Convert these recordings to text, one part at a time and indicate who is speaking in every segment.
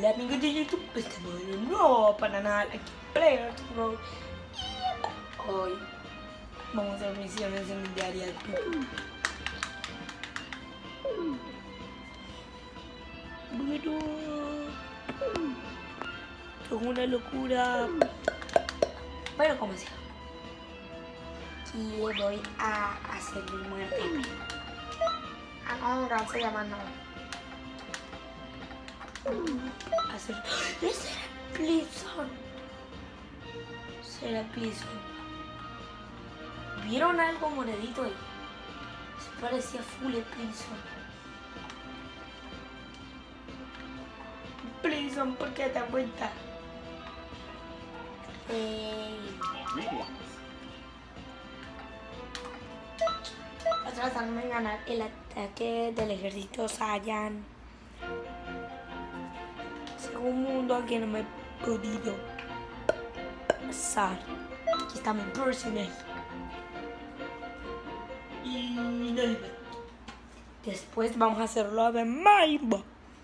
Speaker 1: Hola amigos de YouTube, estamos en un nuevo canal aquí Players Pro. Hoy vamos a hacer misiones en el diario. Bueno, es una locura. Bueno, como sea. Aquí voy a hacer mi muerte. No, se llama no. Hacer... ¡Ese era Pleason! Será Pleason. ¿Vieron algo moradito ahí? Se parecía full el Pleason. Pleason, ¿por qué te has vuelta? Tratando de ganar el ataque del ejército Saiyan. Un mundo que no me he podido pasar. Aquí está mi personaje. Y no le meto. Después vamos a hacerlo de Maimba.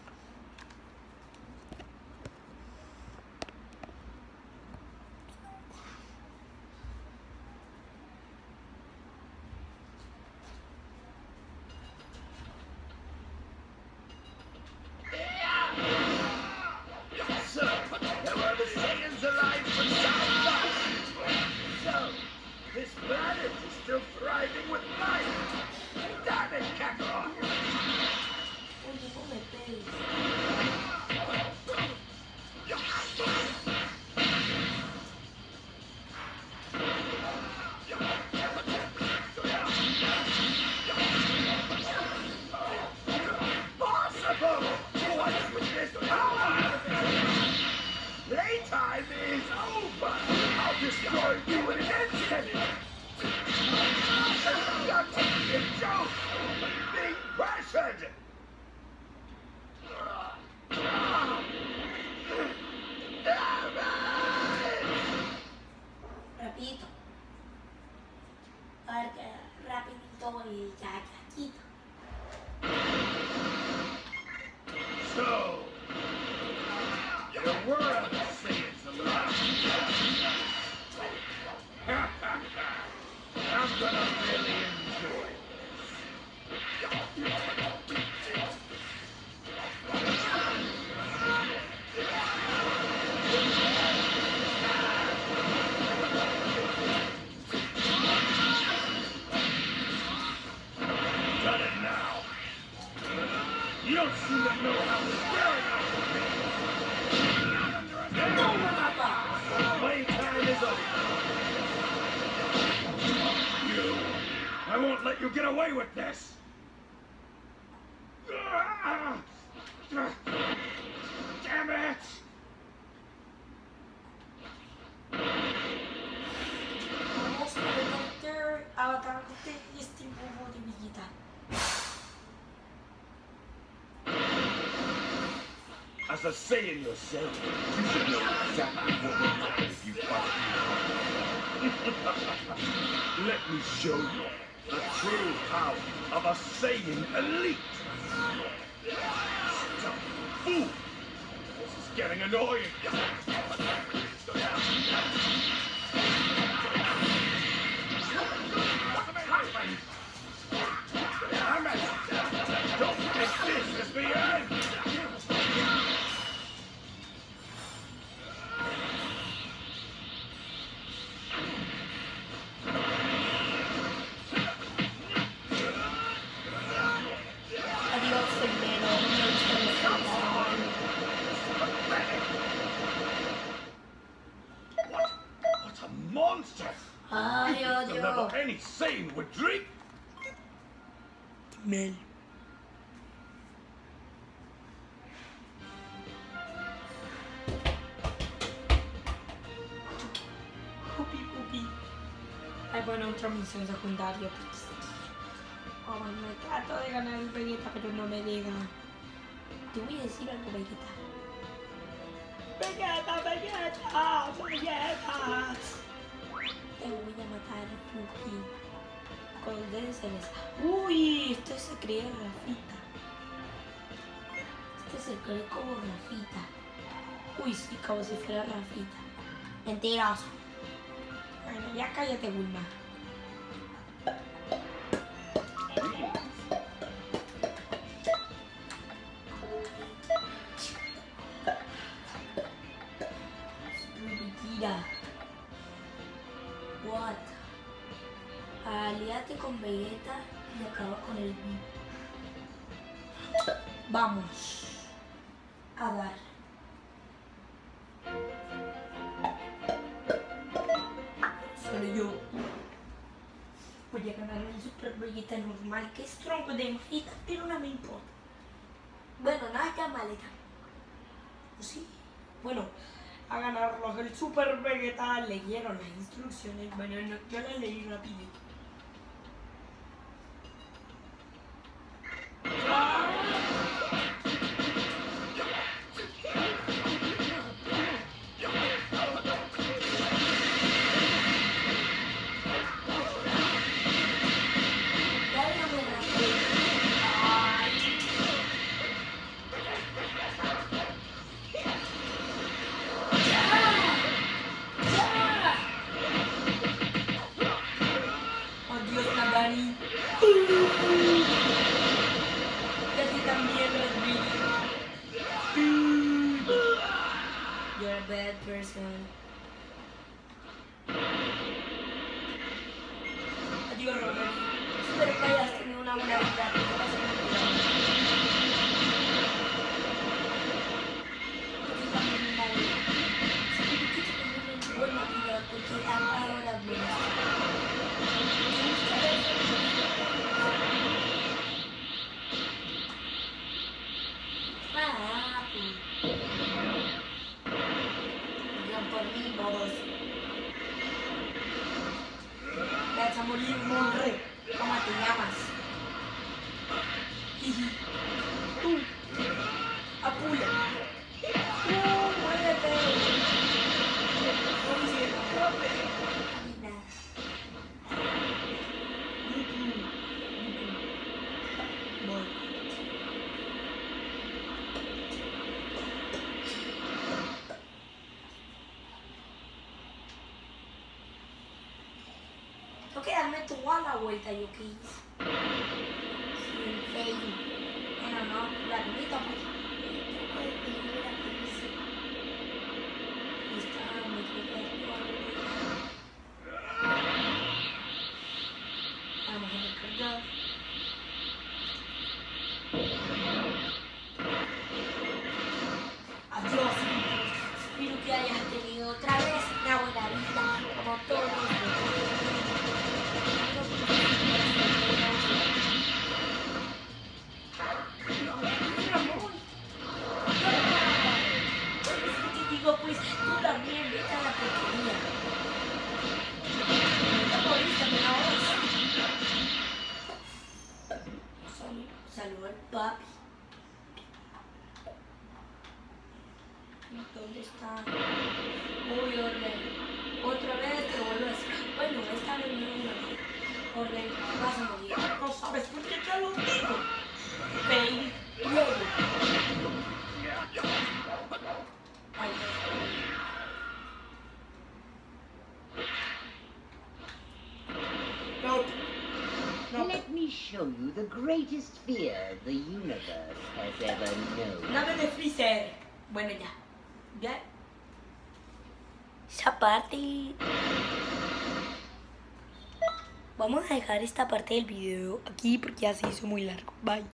Speaker 2: Playtime is over! I'll destroy you in an instant! You're taking a joke! Being pressured!
Speaker 1: Rapidito. A ver, rapidito y ya, quito.
Speaker 2: So, there were other Saiyans alive. I'm gonna really enjoy Got it now. You don't seem to know how scary I can be. Playtime is over. I won't let you get away with this! Damn it!
Speaker 1: Vamos a meter a atacarte este bobo de Vegeta.
Speaker 2: As a Saiyan yourself, you should know exactly what will happen if you fight me. Let me show you the true power of a Saiyan elite! Stop, fool! This is getting annoying! Damn it! Don't think this is the end! What a monster!
Speaker 1: Ay,
Speaker 2: The level
Speaker 1: Dios.
Speaker 2: any Saiyan would drink!
Speaker 1: Mel. Pupi. Ay, bueno, otra misión secundaria. Pues. Oh, me trato de ganar el Vegeta, pero no me deja. Te voy a decir algo, Vegeta. Vegeta. Te voy a matar, Pupi. Con ustedes se les... Uy, esto se cree Rafita. Este se cree como Rafita. Uy, sí, como si fuera Rafita. Mentiroso. Bueno, ya cállate, Bulma. Mentira. What? Aliate con Vegeta y acaba con el vivo. Vamos a dar. Solo yo voy a ganar el Super Vegeta normal, que es tronco de Vegeta, pero no me importa. Bueno, no es tan maleta. ¿Sí? Bueno, a ganarlo el Super Vegeta leyeron las instrucciones. Bueno, no, yo las leí rapidito. You're a bad person. Adiós, Robert. Espero que hayas tenido una buena vida. Buena vida, porque ahora vas a morir, monre. ¿Cómo te llamas? Tú. Apula. Muévete. Tengo que darme toda la vuelta, yo qué hice. Sin Facebook. Bueno, no, la bonita pues. Vamos a recargar. Adiós. Espero que hayas tenido otra vez una buena vida, como todos los demás. Pues tú también vete a la porquería. No moriste, pero ahora saludó al papi. ¿Dónde está? Uy, Orlen. Otra vez te vuelvo a decir. Bueno, esta vez no. Orlen, vas a morir. No sabes por qué te lo digo. Ven, luego. Ay,
Speaker 3: Let me show you the greatest fear the universe has ever known.
Speaker 1: Nave de Freezer. Bueno, ya. ¿Ya? Esa parte. Vamos a dejar esta parte del video aquí porque ya se hizo muy largo. Bye.